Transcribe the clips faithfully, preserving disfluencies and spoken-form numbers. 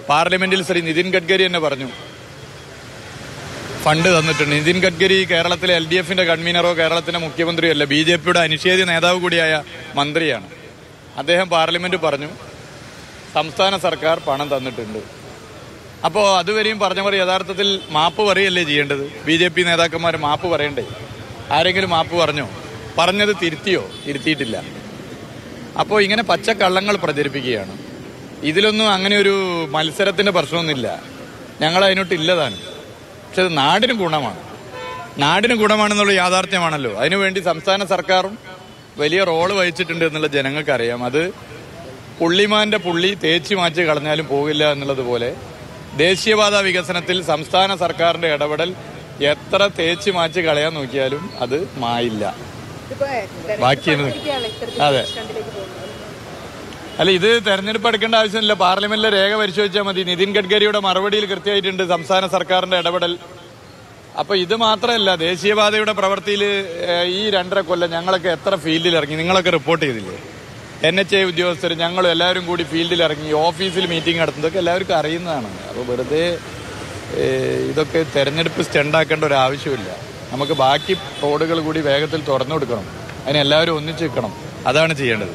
പാർലമെന്റിൽ ശ്രീ നിതിൻ ഗഡ്കരി തന്നെ പറഞ്ഞു, ഫണ്ട് തന്നിട്ടുണ്ട്. നിതിൻ ഗഡ്കരി കേരളത്തിലെ എൽ ഡി എഫിന്റെ കൺവീനറോ കേരളത്തിന്റെ മുഖ്യമന്ത്രിയോ അല്ല, ബി ജെ പിയുടെ അനിഷേധ്യ നേതാവ് കൂടിയായ മന്ത്രിയാണ്. അദ്ദേഹം പാർലമെന്റ് പറഞ്ഞു സംസ്ഥാന സർക്കാർ പണം തന്നിട്ടുണ്ട്. അപ്പോൾ അതുവരെയും പറഞ്ഞവർ യഥാർത്ഥത്തിൽ മാപ്പ് പറയല്ലേ ചെയ്യേണ്ടത്? ബി ജെ പി നേതാക്കന്മാർ മാപ്പ് പറയണ്ടേ? ആരെങ്കിലും മാപ്പ് പറഞ്ഞോ? പറഞ്ഞത് തിരുത്തിയോ? തിരുത്തിയിട്ടില്ല. അപ്പോൾ ഇങ്ങനെ പച്ചക്കള്ളങ്ങൾ പ്രചരിപ്പിക്കുകയാണ്. ഇതിലൊന്നും അങ്ങനെ ഒരു മത്സരത്തിന്റെ പ്രശ്നമൊന്നുമില്ല, ഞങ്ങൾ അതിനോട്ടില്ലതാണ്. പക്ഷെ അത് നാടിന് ഗുണമാണ്, നാടിന് ഗുണമാണെന്നുള്ള യാഥാർത്ഥ്യമാണല്ലോ. അതിനുവേണ്ടി സംസ്ഥാന സർക്കാരും വലിയ റോള് വഹിച്ചിട്ടുണ്ട് എന്നുള്ള ജനങ്ങൾക്കറിയാം. അത് പുള്ളിമാന്റെ പുള്ളി തേച്ച് മാച്ച് കളഞ്ഞാലും പോകില്ല എന്നുള്ളതുപോലെ ദേശീയപാത വികസനത്തിൽ സംസ്ഥാന സർക്കാരിന്റെ ഇടപെടൽ എത്ര തേച്ച് മാച്ച് കളയാൻ നോക്കിയാലും അത് മായില്ല. ബാക്കി അതെ, അല്ല ഇത് തെരഞ്ഞെടുപ്പ് എടുക്കേണ്ട ആവശ്യമില്ല. പാർലമെന്റിലെ രേഖ പരിശോധിച്ചാൽ മതി. നിതിൻ ഗഡ്കരിയുടെ മറുപടിയിൽ കൃത്യമായിട്ടുണ്ട് സംസ്ഥാന സർക്കാരിന്റെ ഇടപെടൽ. അപ്പൊ ഇത് മാത്രമല്ല, ദേശീയപാതയുടെ പ്രവൃത്തിയിൽ ഈ രണ്ടര കൊല്ലം ഞങ്ങളൊക്കെ എത്ര ഫീൽഡിൽ ഇറങ്ങി, നിങ്ങളൊക്കെ റിപ്പോർട്ട് ചെയ്തില്ലേ? എൻ എച്ച് എ ഉദ്യോഗസ്ഥർ ഞങ്ങൾ എല്ലാവരും കൂടി ഫീൽഡിൽ ഇറങ്ങി ഓഫീസിൽ മീറ്റിംഗ് നടത്തുന്നതൊക്കെ എല്ലാവർക്കും അറിയുന്നതാണ്. അപ്പോൾ വെറുതെ ഇതൊക്കെ തെരഞ്ഞെടുപ്പ് സ്റ്റണ്ടാക്കേണ്ട ഒരു ആവശ്യമില്ല. നമുക്ക് ബാക്കി റോഡുകൾ കൂടി വേഗത്തിൽ തുറന്നു കൊടുക്കണം, അതിന് എല്ലാവരും ഒന്നിച്ചു നിൽക്കണം, അതാണ് ചെയ്യേണ്ടത്.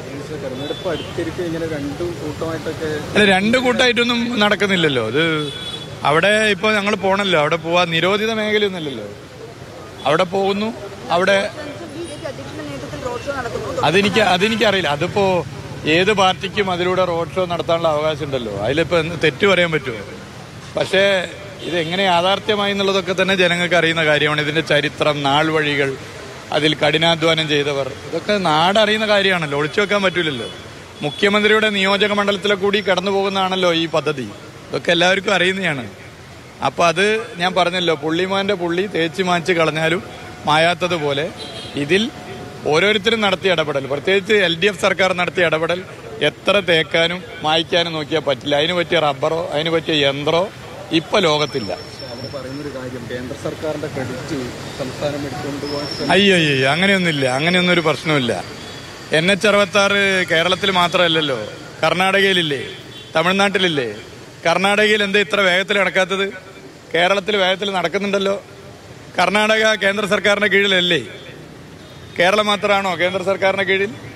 അല്ല, രണ്ടു കൂട്ടമായിട്ടൊന്നും നടക്കുന്നില്ലല്ലോ. അത് അവിടെ ഇപ്പോൾ ഞങ്ങൾ പോകണല്ലോ, അവിടെ പോവാ നിരോധിത മേഖലയൊന്നുമില്ലല്ലോ. അവിടെ പോകുന്നു, അവിടെ അതെനിക്ക് അതെനിക്കറിയില്ല. അതിപ്പോ ഏത് പാർട്ടിക്കും അതിലൂടെ റോഡ് ഷോ നടത്താനുള്ള അവകാശം ഉണ്ടല്ലോ, അതിലിപ്പോ തെറ്റു പറയാൻ പറ്റുമോ? പക്ഷേ ഇതെങ്ങനെ യാഥാർത്ഥ്യമായി എന്നുള്ളതൊക്കെ തന്നെ ജനങ്ങൾക്ക് അറിയുന്ന കാര്യമാണ്. ഇതിന്റെ ചരിത്രം, നാൾ വഴികൾ, അതിൽ കഠിനാധ്വാനം ചെയ്തവർ, ഇതൊക്കെ നാടറിയുന്ന കാര്യമാണല്ലോ, ഒളിച്ചു വെക്കാൻ പറ്റൂലല്ലോ. മുഖ്യമന്ത്രിയുടെ നിയോജക മണ്ഡലത്തിലെ കൂടി കടന്നു പോകുന്നതാണല്ലോ ഈ പദ്ധതി, ഇതൊക്കെ എല്ലാവർക്കും അറിയുന്നതാണ്. അപ്പൊ അത് ഞാൻ പറഞ്ഞല്ലോ, പുള്ളിമാന്റെ പുള്ളി തേച്ച് മാച്ച് കളഞ്ഞാലും മായാത്തതുപോലെ ഇതിൽ ഓരോരുത്തരും നടത്തിയ ഇടപെടൽ, പ്രത്യേകിച്ച് എൽ ഡി എഫ് സർക്കാർ നടത്തിയ ഇടപെടൽ എത്ര തേക്കാനും മായ്ക്കാനും നോക്കിയാൽ പറ്റില്ല. അതിന് പറ്റിയ റബ്ബറോ അതിന് പറ്റിയ യന്ത്രോ ഇപ്പൊ ലോകത്തില്ല. അയ്യോ അയ്യോ അങ്ങനെയൊന്നുമില്ല, അങ്ങനെയൊന്നും ഒരു പ്രശ്നമില്ല. എൻ എച്ച് അറുപത്തി ആറ് കേരളത്തിൽ മാത്രമല്ലല്ലോ, കർണാടകയിലില്ലേ, തമിഴ്നാട്ടിലില്ലേ? കർണാടകയിൽ എന്താ ഇത്ര വേഗത്തിൽ നടക്കാത്തത്? കേരളത്തിൽ വേഗത്തിൽ നടക്കുന്നുണ്ടല്ലോ. കർണാടക കേന്ദ്ര സർക്കാരിന്റെ കീഴിലല്ലേ? കേരളം മാത്രമാണോ കേന്ദ്ര സർക്കാരിന്റെ കീഴിൽ?